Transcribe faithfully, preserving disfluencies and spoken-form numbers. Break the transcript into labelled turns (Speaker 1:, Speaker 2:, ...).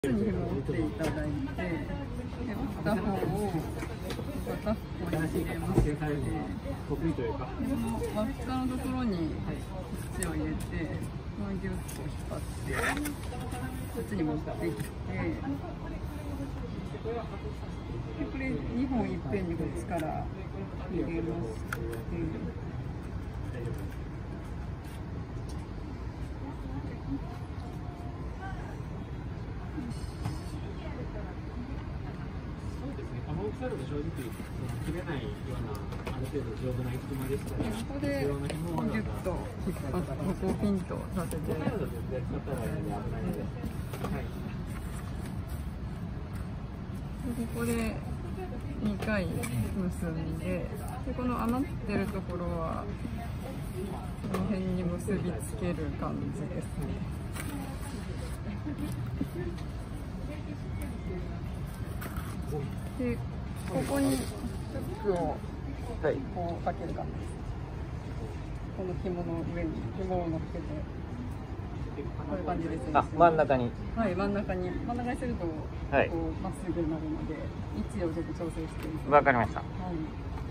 Speaker 1: に紐を折っていただいて、で片方を片方に入れまして、で輪っかのところに土を入れて、このギュッと引っ張ってこっちに持ってきて、でこれにほんいっぺんにこっちから入れまして。
Speaker 2: 大きさだと正直切れないようなある程度丈夫な隙間でしたら、
Speaker 1: ここでギュッと引っ張ってここをピンとさせて、でここでにかい結んで、でこの余ってるところはこの辺に結びつける感じですね。でここにフックをこうかける感じです。この紐の上に紐を乗っけて、こういう感じですね。
Speaker 3: あ、真ん中に。
Speaker 1: はい、真ん中に真ん中にするとこ
Speaker 3: はい、
Speaker 1: うまっすぐになるので、位置をちょっと調整して。
Speaker 3: わかりました。
Speaker 1: はい。